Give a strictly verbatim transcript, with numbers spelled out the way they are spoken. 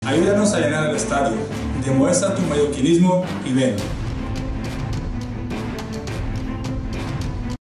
Ayúdanos a llenar el estadio, demuestra tu mallorquinismo y ven.